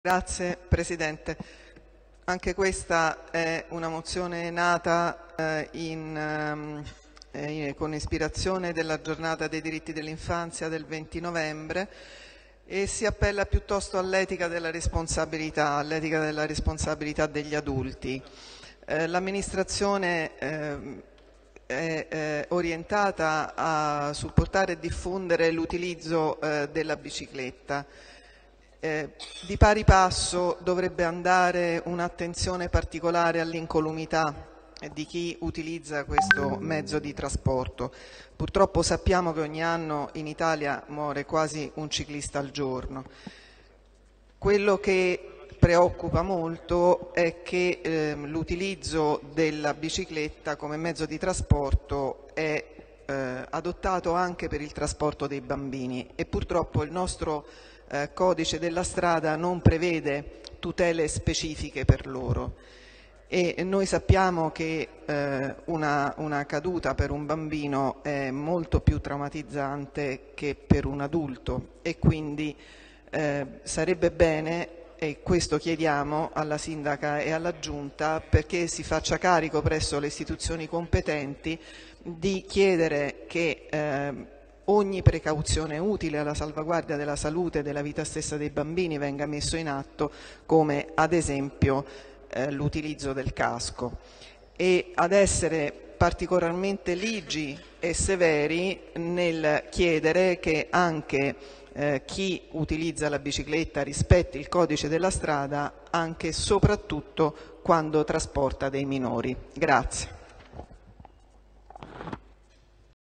Grazie Presidente. Anche questa è una mozione nata con ispirazione della giornata dei diritti dell'infanzia del 20 novembre e si appella piuttosto all'etica della responsabilità degli adulti. L'amministrazione è orientata a supportare e diffondere l'utilizzo della bicicletta. Di pari passo dovrebbe andare un'attenzione particolare all'incolumità di chi utilizza questo mezzo di trasporto. Purtroppo sappiamo che ogni anno in Italia muore quasi un ciclista al giorno. Quello che preoccupa molto è che l'utilizzo della bicicletta come mezzo di trasporto è adottato anche per il trasporto dei bambini e purtroppo il nostro codice della strada non prevede tutele specifiche per loro e noi sappiamo che una caduta per un bambino è molto più traumatizzante che per un adulto e quindi sarebbe bene, e questo chiediamo alla Sindaca e alla Giunta, perché si faccia carico presso le istituzioni competenti di chiedere che ogni precauzione utile alla salvaguardia della salute e della vita stessa dei bambini venga messo in atto, come ad esempio l'utilizzo del casco. E ad essere particolarmente ligi e severi nel chiedere che anche chi utilizza la bicicletta rispetti il codice della strada anche e soprattutto quando trasporta dei minori. Grazie.